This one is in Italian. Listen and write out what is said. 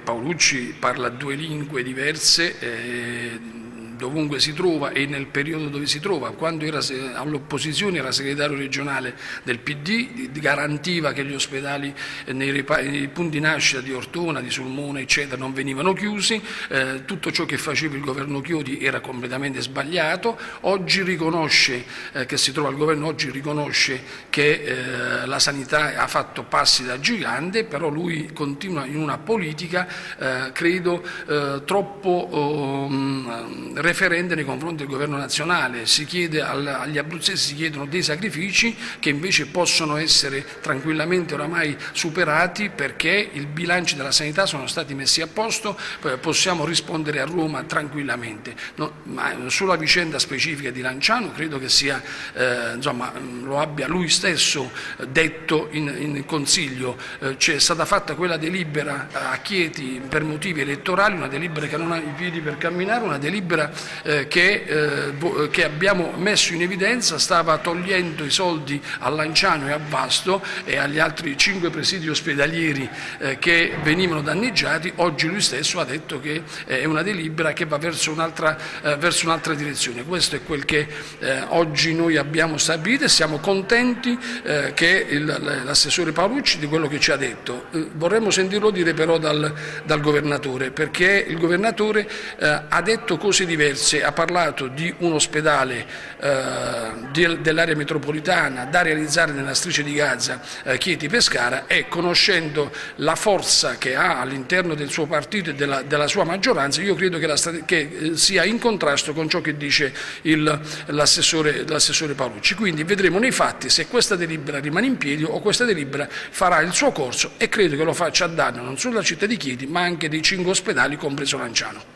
Paolucci parla due lingue diverse dovunque si trova e nel periodo dove si trova. Quando era all'opposizione era segretario regionale del PD, garantiva che gli ospedali nei punti nascita di Ortona, di Sulmona eccetera non venivano chiusi, tutto ciò che faceva il governo Chiodi era completamente sbagliato. Oggi riconosce che si trova al governo, oggi riconosce che la sanità ha fatto passi da gigante, però lui continua in una politica credo troppo referente nei confronti del governo nazionale. Si chiede agli abruzzesi, si chiedono dei sacrifici che invece possono essere tranquillamente oramai superati, perché i bilanci della sanità sono stati messi a posto, possiamo rispondere a Roma tranquillamente. Ma sulla vicenda specifica di Lanciano credo che sia, insomma, lo abbia lui stesso detto in Consiglio. C'è stata fatta quella delibera a Chieti per motivi elettorali, una delibera che non ha i piedi per camminare, una delibera che abbiamo messo in evidenza, stava togliendo i soldi a Lanciano e a Vasto e agli altri 5 presidi ospedalieri che venivano danneggiati. Oggi lui stesso ha detto che è una delibera che va verso un'altra direzione. Questo è quel che oggi noi abbiamo stabilito e siamo contenti che l'assessore Paolucci di quello che ci ha detto. Vorremmo sentirlo dire però dal governatore, perché il governatore ha detto cose diverse. Ha parlato di un ospedale dell'area metropolitana da realizzare nella striscia di Gaza, Chieti-Pescara, e conoscendo la forza che ha all'interno del suo partito e della sua maggioranza, io credo che sia in contrasto con ciò che dice l'assessore Paolucci. Quindi vedremo nei fatti se questa delibera rimane in piedi o questa delibera farà il suo corso, e credo che lo faccia a danno non solo della città di Chieti ma anche dei 5 ospedali, compreso Lanciano.